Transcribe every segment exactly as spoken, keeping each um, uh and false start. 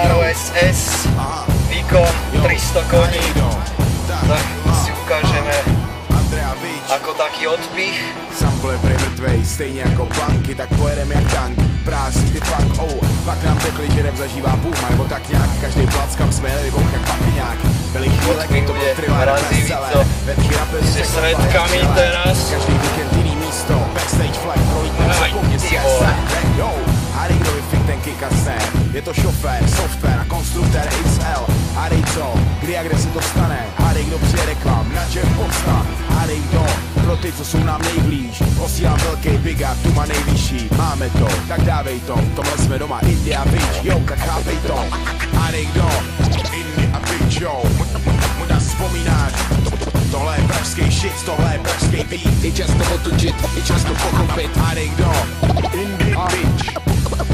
Camaro es es, výkon tri sto koní, tak si ukážeme ako taký odpich. Sample prej mrtvej, stejně jako banky, tak pojedem jak tank. Prázdný ty funk, oh, pak nám řekli, že rap zažívá boom, nebo tak nějak, každý plac kam jsme jeli, jak papiňák. Byli chvíle, kdy to bylo trvalé na celé, vetky rapy se sredkami teraz. Každý víkend jiný místo, backstage flag, prolítne zapomně si yo, a kdo vyfik ten kick a snare. Je to šofér, software a konstruktér X L. Hádej co, kdy a kde se to stane, hádej kdo přijede k vám, na čem podstan, hádej kdo, pro ty, co jsou nám nejblíž. Posílám velký big up, tu má nejvyšší, máme to, tak dávej to, v tomhle jsme doma, India Beach, jo, tak chápej to. Hádej kdo, India Beach, jo, muda vzpomínáš, tohle je pražský shit, tohle je pražský beat. I často otočit, i často pochopit, hádej kdo, India Beach.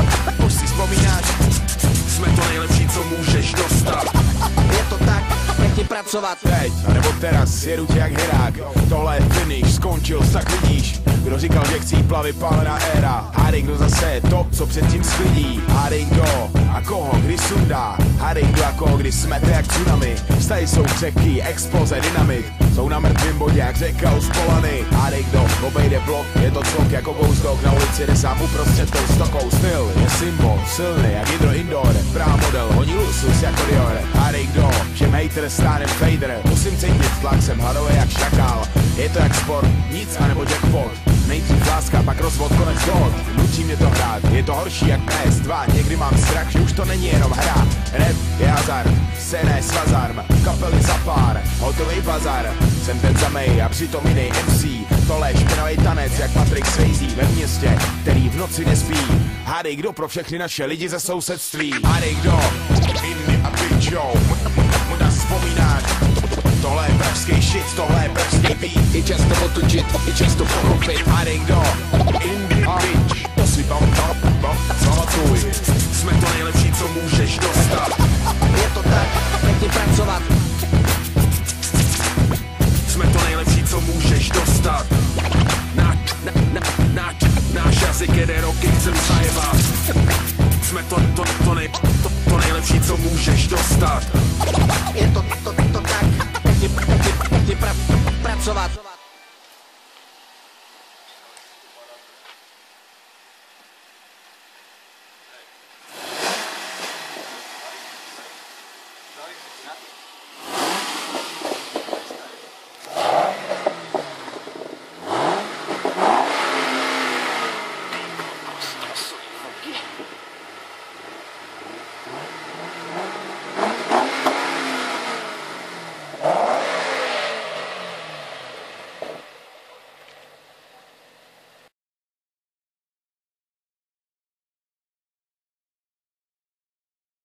Už si vzpomínáš, jsme to nejlepší, co můžeš dostat. Je to tak, nechci pracovat. Teď, anebo teraz, jedu tě jak herák. Tohle je finish, skončil, tak vidíš. Kdo říkal, že chcí plavy pálená éra. Hádej kdo zase je to, co předtím sklidí. Hádej kdo a koho kdy sundá. Hádej kdo a koho kdy smete jak tsunami. Vztahy jsou řeky, exploze, dynamit. Jsou na mrtvým bodě jak řeka uspolany. Hádej kdo obejde blok, je to cvok jako ghost na ulici, jde sám uprostřed tou stokou. Styl je symbol, silný jak hydro indoor. Prá model, honí luxus jako Dior. Hádej kdo, že hater stánem fader. Musím cítit tlak, jsem hladový jak šakál. Je to jak sport, nic anebo jackpot. Nejdřív láska, pak rozvod, konec dohod. Nutí mě to hrát, je to horší jak P S dva. Někdy mám strach, že už to není jenom hra. Rap je hazard, scéna je svazarm. Kapely za pár, hotový bazar. Jsem ten samej a přitom jiný M C. Tohle je špinavý tanec jak Patrick Swayze ve městě, který v noci nespí. Hádej kdo pro všechny naše lidi ze sousedství. Hádej kdo, Indy a bitch, yo. Muda vzpomínáš, tohle je pražský shit, tohle je pražský beat. I často otočit, i často pochopit. Hádej kdo, Indy a bitch. To si tam, tam, tam, pamatuj. Jsme to nejlepší, co můžeš dostat. Je to tak, nechci pracovat. Jsme to nejlepší, co můžeš dostat. Na, na, na, na, náš jazyk jede roky, chcem zajebat. Jsme to, to, to, nej, to, to nejlepší, co můžeš dostat. Je to, to, to tak, nechci, nechci, nechci pra, pracovat.